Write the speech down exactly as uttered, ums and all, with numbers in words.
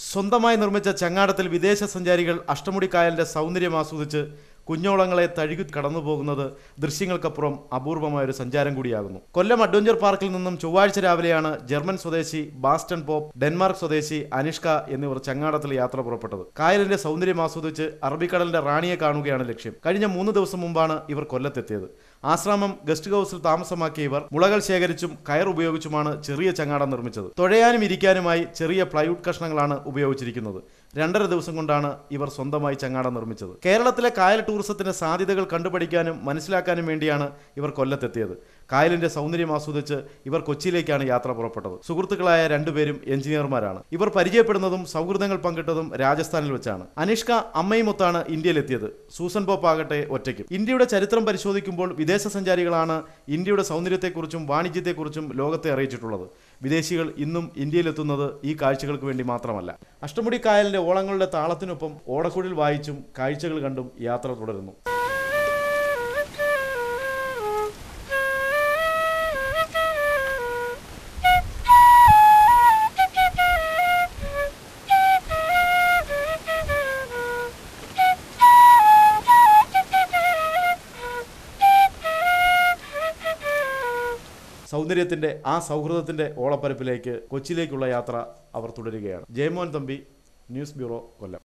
സ്വന്തമായി നിർമ്മിച്ച ചങ്ങാടത്തിൽ വിദേശ സഞ്ചാരികൾ അഷ്ടമുടി കായലിന്റെ സൗന്ദര്യം ആസ്വദിച്ച് കുഞ്ഞോളങ്ങളെ തഴുകി കടന്നുപോകുന്നത് ദൃശ്യങ്ങൾക്കപ്പുറം അപൂർവമായൊരു സഞ്ചാരം കൂടിയാകുന്നു. കൊല്ലം അഡ്വഞ്ചർ പാർക്കിൽ നിന്നും ചൊവ്വാഴ്ച രാവിലെയാണ് ജർമ്മൻ സ്വദേശി ബാസ്റ്റൺ പോപ്പ്, ഡെൻമാർക്ക് സ്വദേശി അനിഷ്ക എന്നിവർ ചങ്ങാടത്തിൽ യാത്ര പുറപ്പെട്ടത്. കായലിന്റെ സൗന്ദര്യം ആസ്വദിച്ച് അറബിക്കടലിന്റെ റാണിയെ കാണുകയാണ് ലക്ഷ്യം. കഴിഞ്ഞ മൂന്ന് ദിവസം മുമ്പാണ് ഇവർ കൊല്ലത്തെത്തിയത്. ആശ്രാമം ഗസ്റ്റ് ഹൌസിൽ താമസമാക്കിയ ഇവർ മുളകൾ ശേഖരിച്ചും കയർ ഉപയോഗിച്ചുമാണ് ചെറിയ ചങ്ങാടം നിർമ്മിച്ചത്. തുഴയാനും ഇരിക്കാനുമായി ചെറിയ പ്ലൈവുഡ് കഷ്ണങ്ങളാണ് ഉപയോഗിച്ചിരിക്കുന്നത്. രണ്ടര ദിവസം കൊണ്ടാണ് ഇവർ സ്വന്തമായി ചങ്ങാടം നിർമ്മിച്ചത്. കേരളത്തിലെ കായൽ ടൂറിസത്തിന്റെ സാധ്യതകൾ കണ്ടുപഠിക്കാനും മനസ്സിലാക്കാനും വേണ്ടിയാണ് ഇവർ കൊല്ലത്തെത്തിയത്. കായലിന്റെ സൗന്ദര്യം ആസ്വദിച്ച് ഇവർ കൊച്ചിയിലേക്കാണ് യാത്ര പുറപ്പെട്ടത്. സുഹൃത്തുക്കളായ രണ്ടുപേരും എഞ്ചിനീയർമാരാണ്. ഇവർ പരിചയപ്പെടുന്നതും സൗഹൃദങ്ങൾ പങ്കിട്ടതും രാജസ്ഥാനിൽ വെച്ചാണ്. അനിഷ്ക അമ്മയുമൊത്താണ് ഇന്ത്യയിലെത്തിയത്. സൂസൻ പോപ്പ് ആകട്ടെ ഒറ്റയ്ക്കും. ഇന്ത്യയുടെ ചരിത്രം പരിശോധിക്കുമ്പോൾ വിദേശ സഞ്ചാരികളാണ് ഇന്ത്യയുടെ സൗന്ദര്യത്തെക്കുറിച്ചും വാണിജ്യത്തെക്കുറിച്ചും ലോകത്തെ അറിയിച്ചിട്ടുള്ളത്. വിദേശികൾ ഇന്നും ഇന്ത്യയിലെത്തുന്നത് ഈ കാഴ്ചകൾക്ക് വേണ്ടി മാത്രമല്ല. അഷ്ടമുടി കായലിന്റെ ഓളങ്ങളുടെ താളത്തിനൊപ്പം ഓടക്കുഴൽ വായിച്ചും കാഴ്ചകൾ കണ്ടും യാത്ര തുടരുന്നു. സൗന്ദര്യത്തിന്റെ ആ സൗഹൃദത്തിന്റെ ഓളപ്പരപ്പിലേക്ക് കൊച്ചിയിലേക്കുള്ള യാത്ര അവർ തുടരുകയാണ്. ജയമോഹൻ തമ്പി, ന്യൂസ് ബ്യൂറോ, കൊല്ലം.